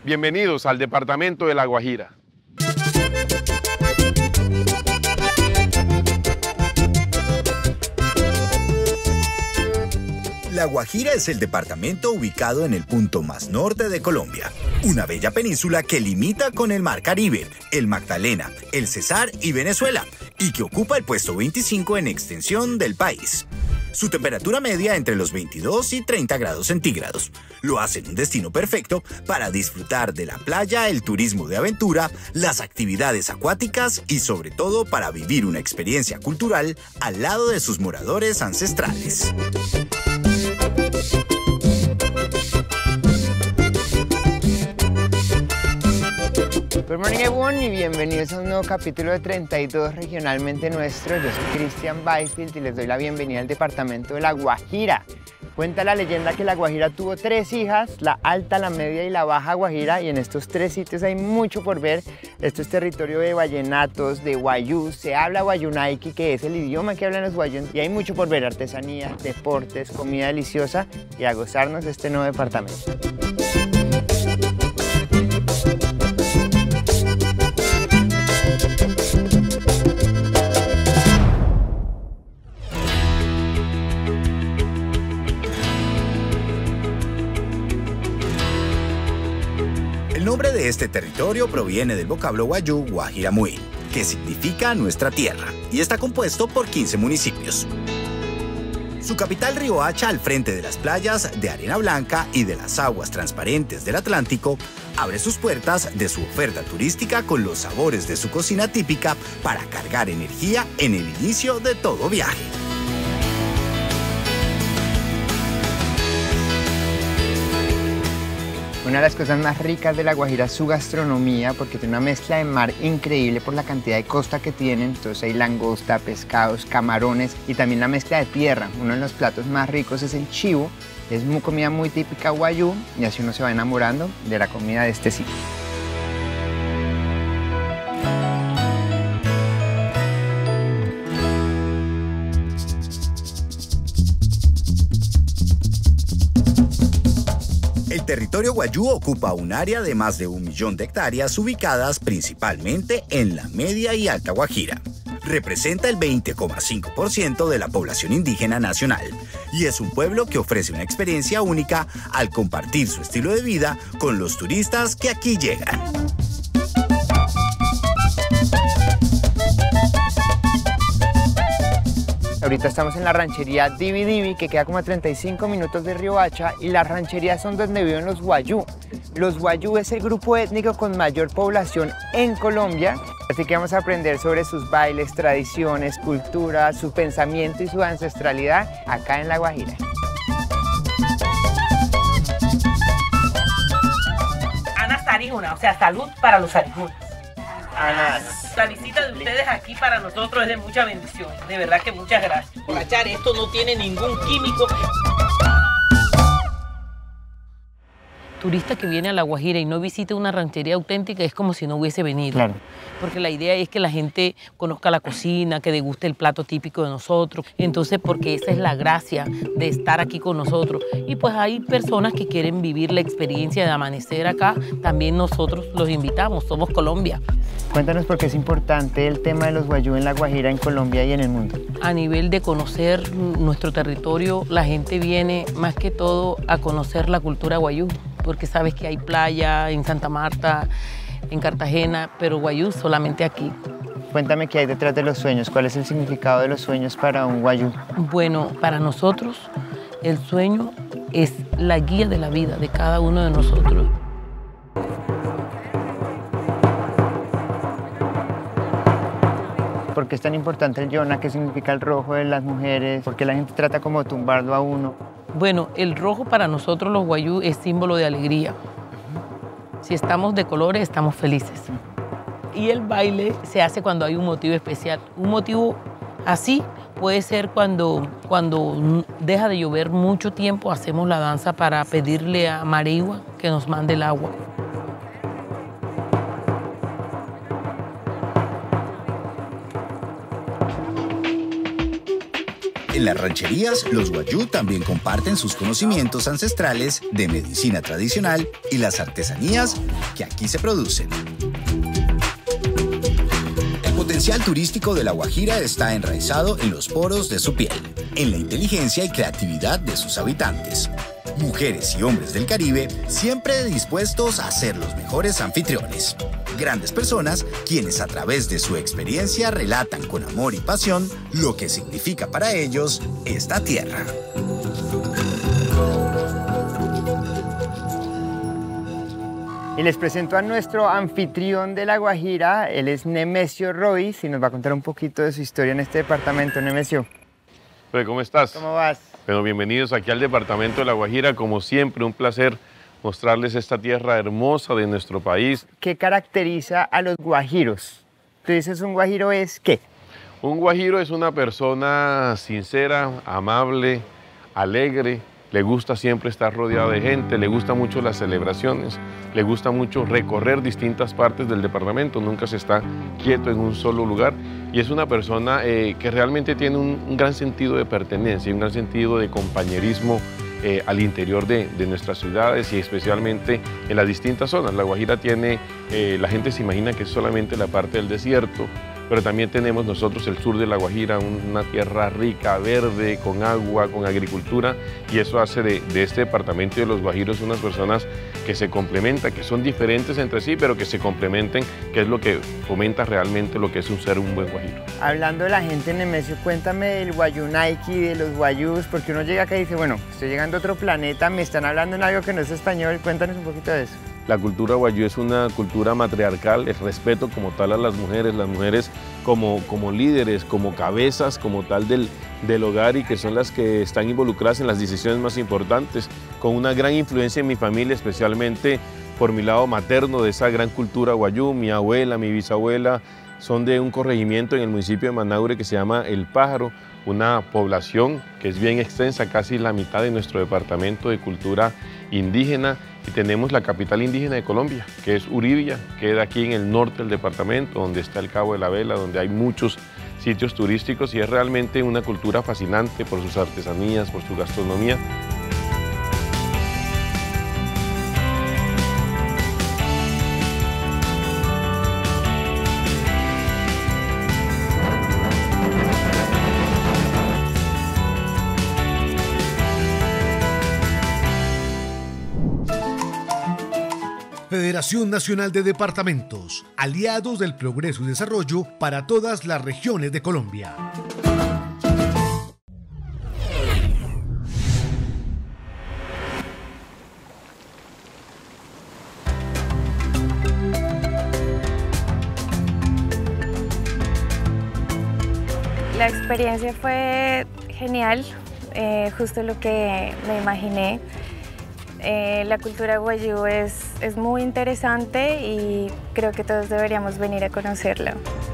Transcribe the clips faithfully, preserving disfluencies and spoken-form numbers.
Bienvenidos al departamento de La Guajira. La Guajira es el departamento ubicado en el punto más norte de Colombia, una bella península que limita con el Mar Caribe, el Magdalena, el Cesar y Venezuela, y que ocupa el puesto veinticinco en extensión del país. Su temperatura media entre los veintidós y treinta grados centígrados lo hacen un destino perfecto para disfrutar de la playa, el turismo de aventura, las actividades acuáticas y sobre todo para vivir una experiencia cultural al lado de sus moradores ancestrales. Good morning everyone y bienvenidos a un nuevo capítulo de treinta y dos Regionalmente Nuestro. Yo soy Cristian Weisfield y les doy la bienvenida al departamento de La Guajira. Cuenta la leyenda que La Guajira tuvo tres hijas, la Alta, la Media y la Baja Guajira, y en estos tres sitios hay mucho por ver. Esto es territorio de vallenatos, de guayús, se habla guayunaiki, que es el idioma que hablan los guayús, y hay mucho por ver: artesanía, deportes, comida deliciosa y a gozarnos de este nuevo departamento. El nombre de este territorio proviene del vocablo guayú Guajiramuy, que significa nuestra tierra, y está compuesto por quince municipios. Su capital, Riohacha, al frente de las playas de arena blanca y de las aguas transparentes del Atlántico, abre sus puertas de su oferta turística con los sabores de su cocina típica para cargar energía en el inicio de todo viaje. Una de las cosas más ricas de La Guajira es su gastronomía, porque tiene una mezcla de mar increíble por la cantidad de costa que tienen. Entonces hay langosta, pescados, camarones y también la mezcla de tierra. Uno de los platos más ricos es el chivo, es muy comida muy típica guayú, y así uno se va enamorando de la comida de este sitio. El territorio guayú ocupa un área de más de un millón de hectáreas ubicadas principalmente en la Media y Alta Guajira. Representa el veinte coma cinco por ciento de la población indígena nacional y es un pueblo que ofrece una experiencia única al compartir su estilo de vida con los turistas que aquí llegan. Ahorita estamos en la ranchería Divi Divi, que queda como a treinta y cinco minutos de Riohacha, y las rancherías son donde viven los guayú. Los guayú es el grupo étnico con mayor población en Colombia, así que vamos a aprender sobre sus bailes, tradiciones, cultura, su pensamiento y su ancestralidad acá en La Guajira. Anas Tarijuna, o sea, salud para los arijunas. Anas. La visita de ustedes aquí para nosotros es de mucha bendición, de verdad que muchas gracias. Por achar, esto no tiene ningún químico. Turista que viene a La Guajira y no visite una ranchería auténtica es como si no hubiese venido. Claro. Porque la idea es que la gente conozca la cocina, que deguste el plato típico de nosotros. Entonces, porque esa es la gracia de estar aquí con nosotros. Y pues hay personas que quieren vivir la experiencia de amanecer acá. También nosotros los invitamos, somos Colombia. Cuéntanos por qué es importante el tema de los guayú en La Guajira, en Colombia y en el mundo. A nivel de conocer nuestro territorio, la gente viene más que todo a conocer la cultura guayú, porque sabes que hay playa en Santa Marta, en Cartagena, pero guayú solamente aquí. Cuéntame qué hay detrás de los sueños, cuál es el significado de los sueños para un guayú. Bueno, para nosotros el sueño es la guía de la vida de cada uno de nosotros. ¿Por qué es tan importante el yona? ¿Qué significa el rojo de las mujeres? ¿Por qué la gente trata como de tumbarlo a uno? Bueno, el rojo para nosotros los guayú es símbolo de alegría. Si estamos de colores, estamos felices. Y el baile se hace cuando hay un motivo especial. Un motivo así puede ser cuando, cuando deja de llover mucho tiempo, hacemos la danza para pedirle a Mareigua que nos mande el agua. En las rancherías, los guayú también comparten sus conocimientos ancestrales de medicina tradicional y las artesanías que aquí se producen. El potencial turístico de La Guajira está enraizado en los poros de su piel, en la inteligencia y creatividad de sus habitantes. Mujeres y hombres del Caribe siempre dispuestos a ser los mejores anfitriones. Grandes personas quienes a través de su experiencia relatan con amor y pasión lo que significa para ellos esta tierra. Y les presento a nuestro anfitrión de La Guajira. Él es Nemesio Rois y nos va a contar un poquito de su historia en este departamento. Nemesio. Pues, ¿cómo estás? ¿Cómo vas? Bueno, bienvenidos aquí al departamento de La Guajira. Como siempre, un placer mostrarles esta tierra hermosa de nuestro país. ¿Qué caracteriza a los guajiros? Tú dices un guajiro es ¿qué? Un guajiro es una persona sincera, amable, alegre. Le gusta siempre estar rodeado de gente, le gusta mucho las celebraciones, le gusta mucho recorrer distintas partes del departamento, nunca se está quieto en un solo lugar y es una persona eh, que realmente tiene un, un gran sentido de pertenencia, un gran sentido de compañerismo eh, al interior de, de nuestras ciudades y especialmente en las distintas zonas. La Guajira tiene, eh, la gente se imagina que es solamente la parte del desierto, pero también tenemos nosotros el sur de La Guajira, una tierra rica, verde, con agua, con agricultura, y eso hace de, de este departamento de los guajiros unas personas que se complementan, que son diferentes entre sí, pero que se complementen, que es lo que fomenta realmente lo que es un ser un buen guajiro. Hablando de la gente, Nemesio, cuéntame del guayunaiki, de los guayús, porque uno llega acá y dice, bueno, estoy llegando a otro planeta, me están hablando en algo que no es español, cuéntanos un poquito de eso. La cultura guayú es una cultura matriarcal, el respeto como tal a las mujeres, las mujeres como, como líderes, como cabezas, como tal del, del hogar y que son las que están involucradas en las decisiones más importantes, con una gran influencia en mi familia, especialmente por mi lado materno de esa gran cultura guayú. Mi abuela, mi bisabuela son de un corregimiento en el municipio de Manaure que se llama El Pájaro, una población que es bien extensa, casi la mitad de nuestro departamento de cultura indígena, y tenemos la capital indígena de Colombia, que es Uribia, queda aquí en el norte del departamento, donde está el Cabo de la Vela, donde hay muchos sitios turísticos y es realmente una cultura fascinante por sus artesanías, por su gastronomía. Federación Nacional de Departamentos, aliados del progreso y desarrollo para todas las regiones de Colombia. La experiencia fue genial, eh, justo lo que me imaginé. Eh, la cultura guayú es, es muy interesante y creo que todos deberíamos venir a conocerla.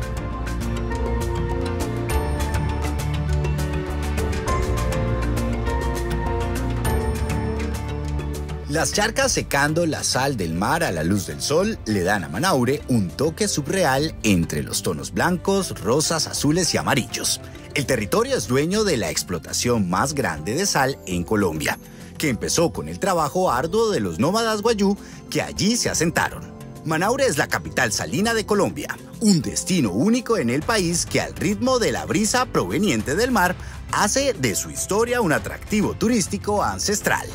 Las charcas secando la sal del mar a la luz del sol le dan a Manaure un toque subreal entre los tonos blancos, rosas, azules y amarillos. El territorio es dueño de la explotación más grande de sal en Colombia, que empezó con el trabajo arduo de los nómadas guayú que allí se asentaron. Manaure es la capital salina de Colombia, un destino único en el país que al ritmo de la brisa proveniente del mar hace de su historia un atractivo turístico ancestral.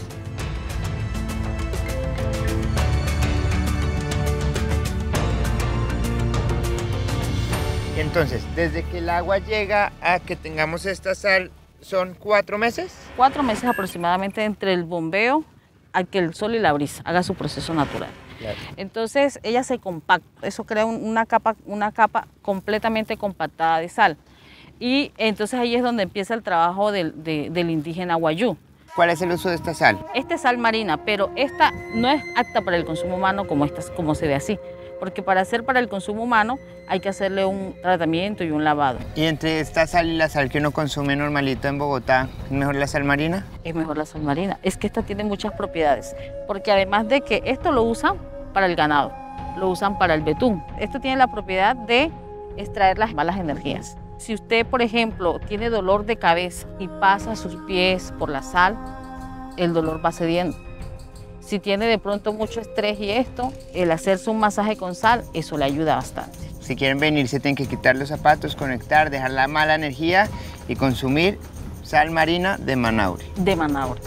Entonces, desde que el agua llega a que tengamos esta sal, ¿son cuatro meses? Cuatro meses aproximadamente entre el bombeo a que el sol y la brisa haga su proceso natural. Claro. Entonces ella se compacta, eso crea un, una, capa, una capa completamente compactada de sal. Y entonces ahí es donde empieza el trabajo del, de, del indígena guayú. ¿Cuál es el uso de esta sal? Esta es sal marina, pero esta no es apta para el consumo humano como, esta, como se ve así. Porque para hacer para el consumo humano hay que hacerle un tratamiento y un lavado. ¿Y entre esta sal y la sal que uno consume normalito en Bogotá, es mejor la sal marina? Es mejor la sal marina. Es que esta tiene muchas propiedades. Porque además de que esto lo usan para el ganado, lo usan para el betún. Esto tiene la propiedad de extraer las malas energías. Si usted, por ejemplo, tiene dolor de cabeza y pasa sus pies por la sal, el dolor va cediendo. Si tiene de pronto mucho estrés y esto, el hacerse un masaje con sal, eso le ayuda bastante. Si quieren venir, se tienen que quitar los zapatos, conectar, dejar la mala energía y consumir sal marina de Manaure. De Manaure.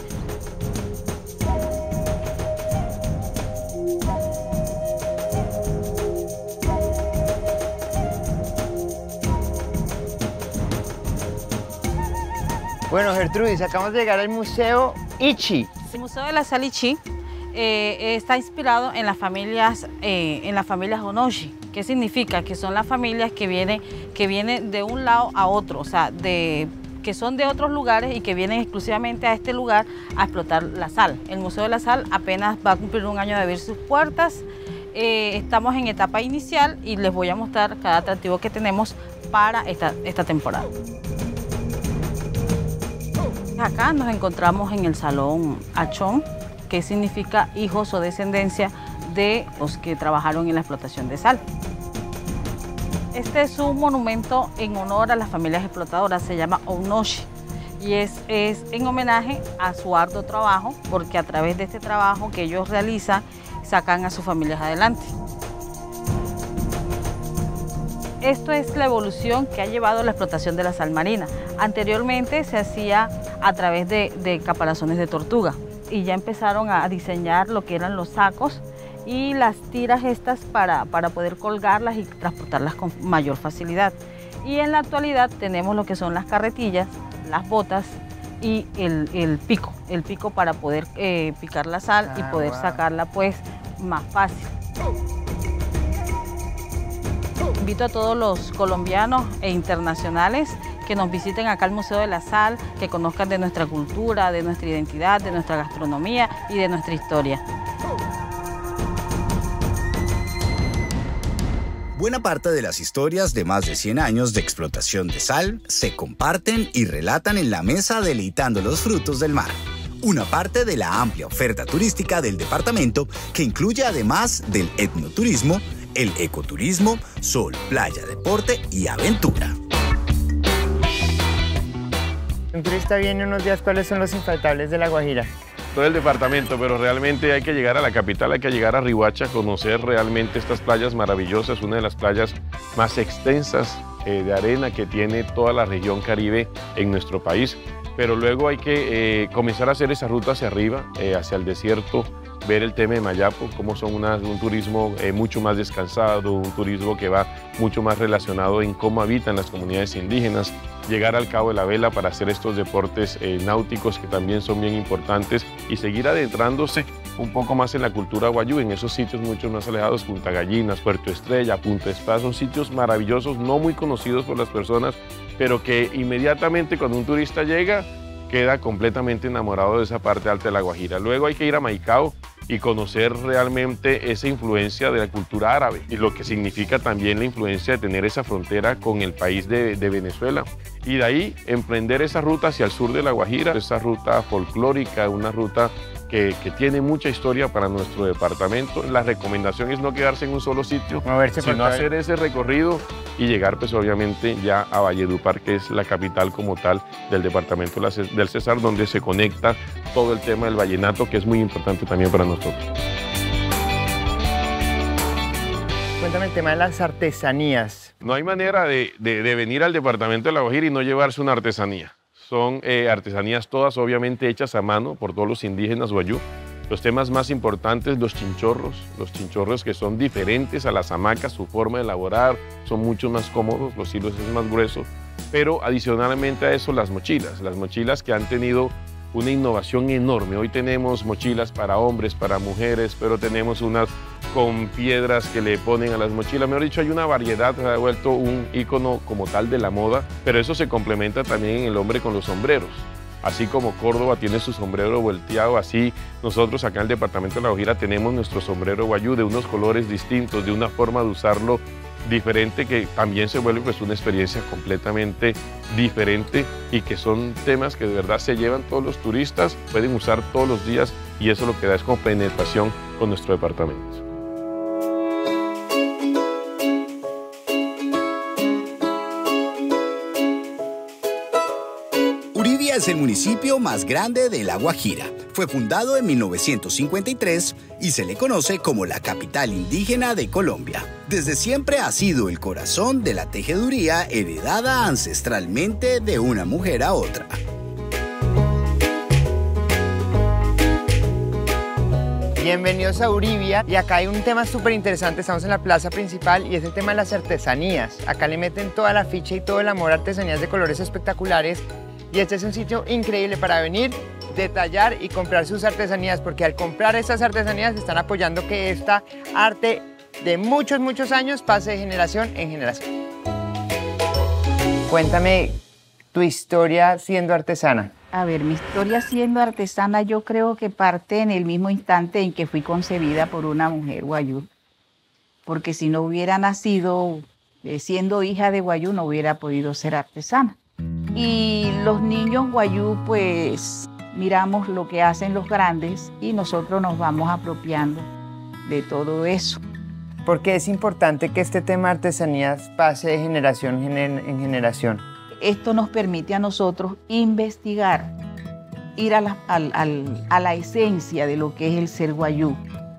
Bueno, Gertrudis, acabamos de llegar al Museo Ichi. El Museo de la Sal Ichi eh, está inspirado en las familias, eh, en las familias Onoshi. ¿Qué significa? Que son las familias que vienen, que vienen de un lado a otro, o sea, de, que son de otros lugares y que vienen exclusivamente a este lugar a explotar la sal. El Museo de la Sal apenas va a cumplir un año de abrir sus puertas. Eh, estamos en etapa inicial y les voy a mostrar cada atractivo que tenemos para esta, esta temporada. Acá nos encontramos en el Salón Achón, que significa hijos o descendencia de los que trabajaron en la explotación de sal. Este es un monumento en honor a las familias explotadoras, se llama Onoshi, y es, es en homenaje a su arduo trabajo, porque a través de este trabajo que ellos realizan, sacan a sus familias adelante. Esto es la evolución que ha llevado a la explotación de la sal marina. Anteriormente se hacía a través de, de caparazones de tortuga y ya empezaron a diseñar lo que eran los sacos y las tiras estas para, para poder colgarlas y transportarlas con mayor facilidad. Y en la actualidad tenemos lo que son las carretillas, las botas y el, el pico, el pico para poder eh, picar la sal ah, y poder wow. sacarla pues más fácil. Invito a todos los colombianos e internacionales que nos visiten acá al Museo de la Sal, que conozcan de nuestra cultura, de nuestra identidad, de nuestra gastronomía y de nuestra historia. Buena parte de las historias de más de cien años de explotación de sal se comparten y relatan en la mesa deleitando los frutos del mar. Una parte de la amplia oferta turística del departamento que incluye además del etnoturismo, el ecoturismo, sol, playa, deporte y aventura. Un turista viene unos días, ¿cuáles son los infaltables de La Guajira? Todo el departamento, pero realmente hay que llegar a la capital, hay que llegar a Riohacha, conocer realmente estas playas maravillosas, una de las playas más extensas eh, de arena que tiene toda la región Caribe en nuestro país. Pero luego hay que eh, comenzar a hacer esa ruta hacia arriba, eh, hacia el desierto, ver el tema de Mayapo, cómo son una, un turismo eh, mucho más descansado, un turismo que va mucho más relacionado en cómo habitan las comunidades indígenas, llegar al Cabo de la Vela para hacer estos deportes eh, náuticos que también son bien importantes y seguir adentrándose un poco más en la cultura guayú, en esos sitios mucho más alejados, Punta Gallinas, Puerto Estrella, Punta Espada, son sitios maravillosos, no muy conocidos por las personas, pero que inmediatamente cuando un turista llega, queda completamente enamorado de esa parte alta de La Guajira. Luego hay que ir a Maicao y conocer realmente esa influencia de la cultura árabe y lo que significa también la influencia de tener esa frontera con el país de, de Venezuela. Y de ahí emprender esa ruta hacia el sur de La Guajira, esa ruta folclórica, una ruta que, que tiene mucha historia para nuestro departamento. La recomendación es no quedarse en un solo sitio, Moverse sino hacer ese recorrido y llegar pues obviamente ya a Valledupar, que es la capital como tal del departamento del Cesar, donde se conecta todo el tema del vallenato, que es muy importante también para nosotros. Cuéntame el tema de las artesanías. No hay manera de, de, de venir al departamento de La Guajira y no llevarse una artesanía. Son eh, artesanías todas obviamente hechas a mano por todos los indígenas guayú. Los temas más importantes, los chinchorros, los chinchorros que son diferentes a las hamacas, su forma de elaborar, son mucho más cómodos, los hilos es más grueso, pero adicionalmente a eso las mochilas, las mochilas que han tenido una innovación enorme. Hoy tenemos mochilas para hombres, para mujeres, pero tenemos unas con piedras que le ponen a las mochilas. Mejor dicho, hay una variedad, se ha vuelto un ícono como tal de la moda, pero eso se complementa también en el hombre con los sombreros. Así como Córdoba tiene su sombrero volteado, así nosotros acá en el departamento de La Guajira tenemos nuestro sombrero guayú de unos colores distintos, de una forma de usarlo diferente, que también se vuelve pues una experiencia completamente diferente y que son temas que de verdad se llevan todos los turistas, pueden usar todos los días y eso lo que da es como penetración con nuestro departamento. Uribia es el municipio más grande de La Guajira. Fue fundado en mil novecientos cincuenta y tres y se le conoce como la capital indígena de Colombia. Desde siempre ha sido el corazón de la tejeduría heredada ancestralmente de una mujer a otra. Bienvenidos a Uribia, y acá hay un tema súper interesante. Estamos en la plaza principal y es el tema de las artesanías. Acá le meten toda la ficha y todo el amor a artesanías de colores espectaculares, y este es un sitio increíble para venir, detallar y comprar sus artesanías, porque al comprar estas artesanías están apoyando que esta arte de muchos, muchos años pase de generación en generación. Cuéntame tu historia siendo artesana. A ver, mi historia siendo artesana yo creo que parte en el mismo instante en que fui concebida por una mujer guayú. Porque si no hubiera nacido eh, siendo hija de guayú, no hubiera podido ser artesana. Y los niños guayú, pues, miramos lo que hacen los grandes y nosotros nos vamos apropiando de todo eso. ¿Por qué es importante que este tema de artesanías pase de generación en generación? Esto nos permite a nosotros investigar, ir a la, al, al, a la esencia de lo que es el ser guayú.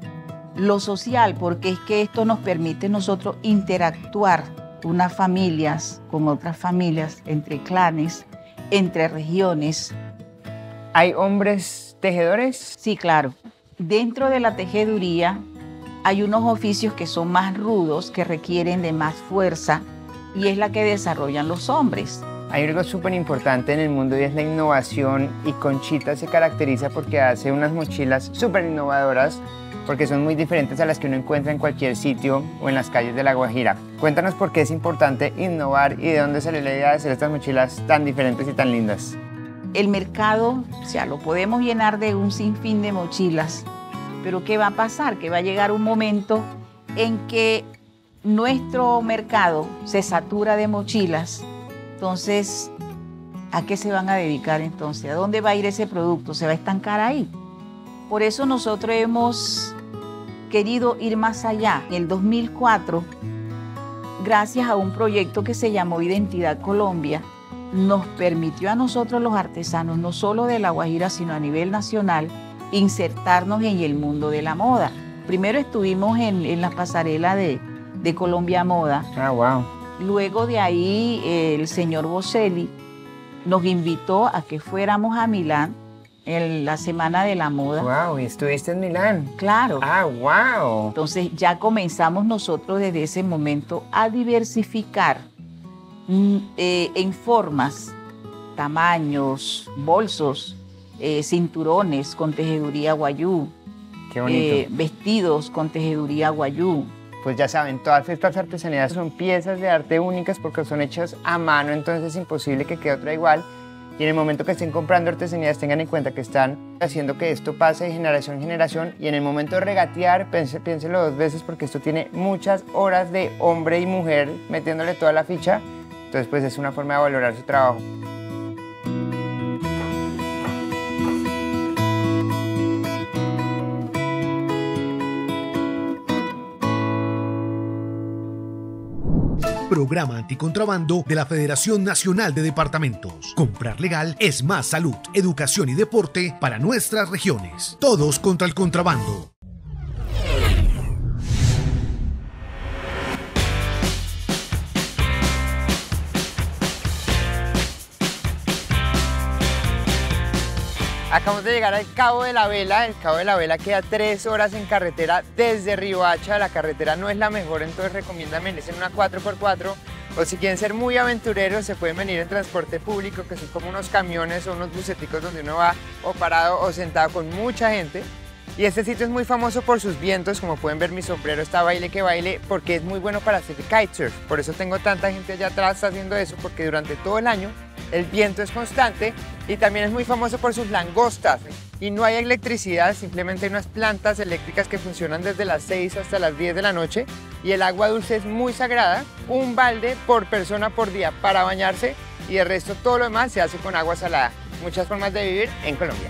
Lo social, porque es que esto nos permite a nosotros interactuar unas familias con otras familias, entre clanes, entre regiones. ¿Hay hombres tejedores? Sí, claro. Dentro de la tejeduría hay unos oficios que son más rudos, que requieren de más fuerza, y es la que desarrollan los hombres. Hay algo súper importante en el mundo y es la innovación, y Conchita se caracteriza porque hace unas mochilas súper innovadoras, porque son muy diferentes a las que uno encuentra en cualquier sitio o en las calles de La Guajira. Cuéntanos por qué es importante innovar y de dónde salió la idea de hacer estas mochilas tan diferentes y tan lindas. El mercado, o sea, lo podemos llenar de un sinfín de mochilas, pero ¿qué va a pasar? Que va a llegar un momento en que nuestro mercado se satura de mochilas. Entonces, ¿a qué se van a dedicar entonces? ¿A dónde va a ir ese producto? ¿Se va a estancar ahí? Por eso nosotros hemos querido ir más allá. En el dos mil cuatro, gracias a un proyecto que se llamó Identidad Colombia, nos permitió a nosotros los artesanos, no solo de La Guajira, sino a nivel nacional, insertarnos en el mundo de la moda. Primero estuvimos en, en la pasarela de, de Colombia Moda. Ah, wow. Luego de ahí el señor Bocelli nos invitó a que fuéramos a Milán en la Semana de la Moda. Wow, ¿y estuviste en Milán? Claro. Ah, wow. Entonces ya comenzamos nosotros desde ese momento a diversificar mm, eh, en formas, tamaños, bolsos, eh, cinturones con tejeduría guayú. Qué bonito. Eh, vestidos con tejeduría guayú. Pues ya saben, todas estas artesanías son piezas de arte únicas porque son hechas a mano, entonces es imposible que quede otra igual. Y en el momento que estén comprando artesanías, tengan en cuenta que están haciendo que esto pase de generación en generación. Y en el momento de regatear, pense, piénselo dos veces, porque esto tiene muchas horas de hombre y mujer metiéndole toda la ficha. Entonces, pues es una forma de valorar su trabajo. Programa Anticontrabando de la Federación Nacional de Departamentos. Comprar legal es más salud, educación y deporte para nuestras regiones. Todos contra el contrabando. Acabamos de llegar al Cabo de la Vela. El Cabo de la Vela queda tres horas en carretera desde Riohacha. La carretera no es la mejor, entonces recomiendan venirse en una cuatro por cuatro. O si quieren ser muy aventureros, se pueden venir en transporte público, que son como unos camiones o unos buseticos donde uno va o parado o sentado con mucha gente. Y este sitio es muy famoso por sus vientos. Como pueden ver, mi sombrero está baile que baile, porque es muy bueno para hacer kitesurf. Por eso tengo tanta gente allá atrás haciendo eso, porque durante todo el año el viento es constante. Y también es muy famoso por sus langostas. Y no hay electricidad, simplemente hay unas plantas eléctricas que funcionan desde las seis hasta las diez de la noche. Y el agua dulce es muy sagrada, un balde por persona por día para bañarse, y el resto, todo lo demás, se hace con agua salada. Muchas formas de vivir en Colombia.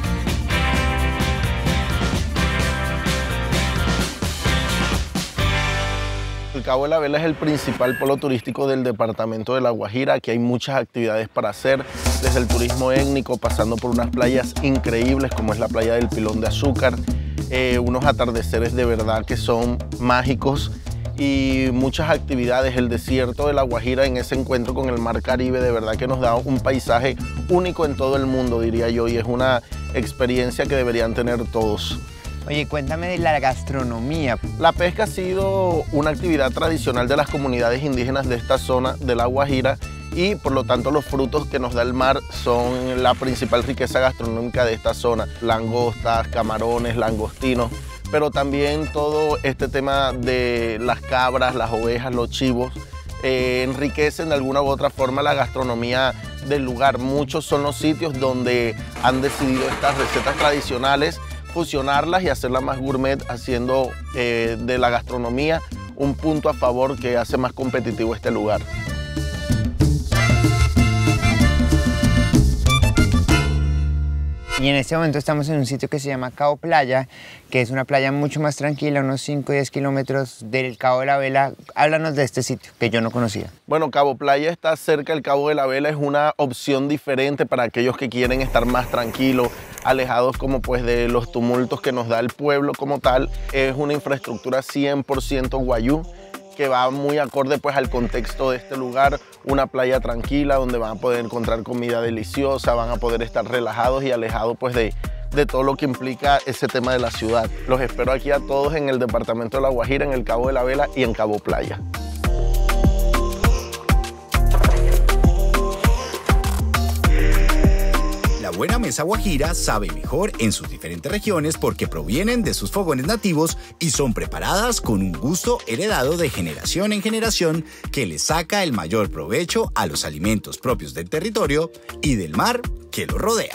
El Cabo de la Vela es el principal polo turístico del departamento de La Guajira. Aquí hay muchas actividades para hacer. desde el turismo étnico, pasando por unas playas increíbles como es la playa del Pilón de Azúcar, eh, unos atardeceres de verdad que son mágicos y muchas actividades. El desierto de La Guajira en ese encuentro con el mar Caribe de verdad que nos da un paisaje único en todo el mundo, diría yo, y es una experiencia que deberían tener todos. Oye, cuéntame de la gastronomía. La pesca ha sido una actividad tradicional de las comunidades indígenas de esta zona de La Guajira y por lo tanto los frutos que nos da el mar son la principal riqueza gastronómica de esta zona. Langostas, camarones, langostinos, pero también todo este tema de las cabras, las ovejas, los chivos, eh, enriquecen de alguna u otra forma la gastronomía del lugar. Muchos son los sitios donde han decidido estas recetas tradicionales fusionarlas y hacerlas más gourmet, haciendo eh, de la gastronomía un punto a favor que hace más competitivo este lugar. Y en este momento estamos en un sitio que se llama Cabo Playa, que es una playa mucho más tranquila, unos cinco o diez kilómetros del Cabo de la Vela. Háblanos de este sitio, que yo no conocía. Bueno, Cabo Playa está cerca del Cabo de la Vela, es una opción diferente para aquellos que quieren estar más tranquilos, alejados como pues de los tumultos que nos da el pueblo como tal. Es una infraestructura cien por ciento guayú, que va muy acorde pues al contexto de este lugar, una playa tranquila donde van a poder encontrar comida deliciosa, van a poder estar relajados y alejados pues de, de todo lo que implica ese tema de la ciudad. Los espero aquí a todos en el departamento de La Guajira, en el Cabo de la Vela y en Cabo Playa. La buena mesa guajira sabe mejor en sus diferentes regiones porque provienen de sus fogones nativos y son preparadas con un gusto heredado de generación en generación que le saca el mayor provecho a los alimentos propios del territorio y del mar que lo rodea.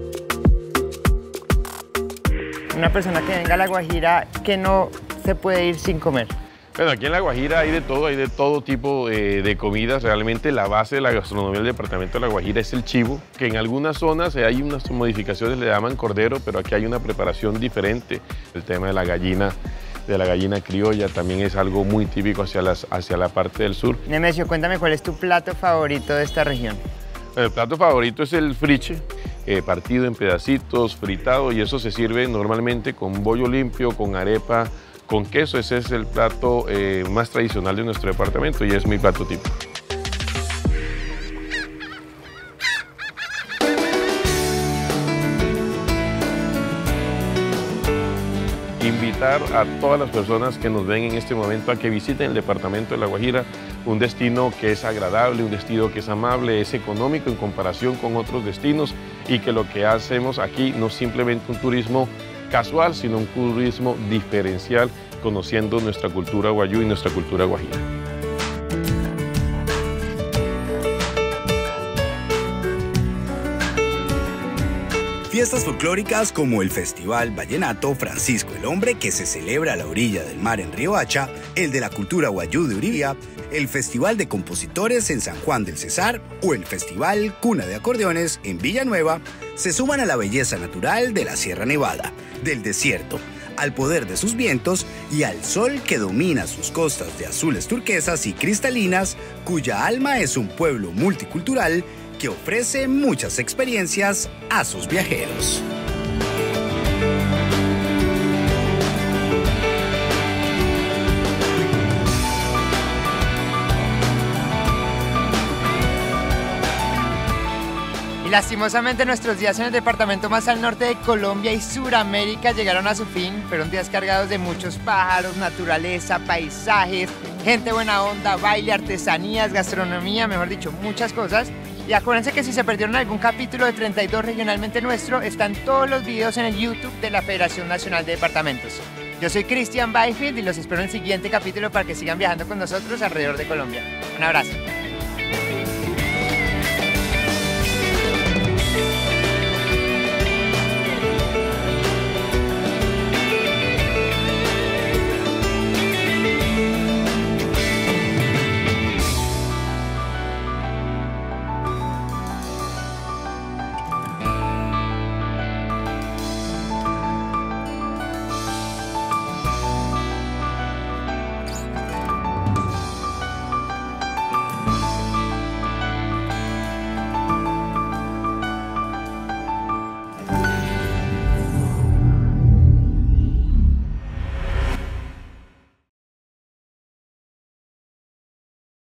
Una persona que venga a La Guajira, que no se puede ir sin comer. Bueno, aquí en La Guajira hay de todo, hay de todo tipo eh, de comidas. Realmente la base de la gastronomía del departamento de La Guajira es el chivo, que en algunas zonas eh, hay unas modificaciones, le llaman cordero, pero aquí hay una preparación diferente. El tema de la gallina, de la gallina criolla, también es algo muy típico hacia, las, hacia la parte del sur. Nemesio, cuéntame cuál es tu plato favorito de esta región. El plato favorito es el friche, eh, partido en pedacitos, fritado, y eso se sirve normalmente con bollo limpio, con arepa, con queso. Ese es el plato eh, más tradicional de nuestro departamento y es mi plato típico. Invitar a todas las personas que nos ven en este momento a que visiten el departamento de La Guajira, un destino que es agradable, un destino que es amable, es económico en comparación con otros destinos y que lo que hacemos aquí no es simplemente un turismo casual, sino un turismo diferencial, conociendo nuestra cultura guayú y nuestra cultura guajira. Fiestas folclóricas como el Festival Vallenato Francisco el Hombre, que se celebra a la orilla del mar en Riohacha, el de la cultura guayú de Uribia, el Festival de Compositores en San Juan del Cesar o el Festival Cuna de Acordeones en Villanueva, se suman a la belleza natural de la Sierra Nevada, del desierto, al poder de sus vientos y al sol que domina sus costas de azules turquesas y cristalinas, cuya alma es un pueblo multicultural que ofrece muchas experiencias a sus viajeros. Y lastimosamente nuestros días en el departamento más al norte de Colombia y Suramérica llegaron a su fin. Fueron días cargados de muchos pájaros, naturaleza, paisajes, gente buena onda, baile, artesanías, gastronomía, mejor dicho, muchas cosas. Y acuérdense que si se perdieron algún capítulo de treinta y dos Regionalmente Nuestro, están todos los videos en el YouTube de la Federación Nacional de Departamentos. Yo soy Christian Byfield y los espero en el siguiente capítulo para que sigan viajando con nosotros alrededor de Colombia. Un abrazo.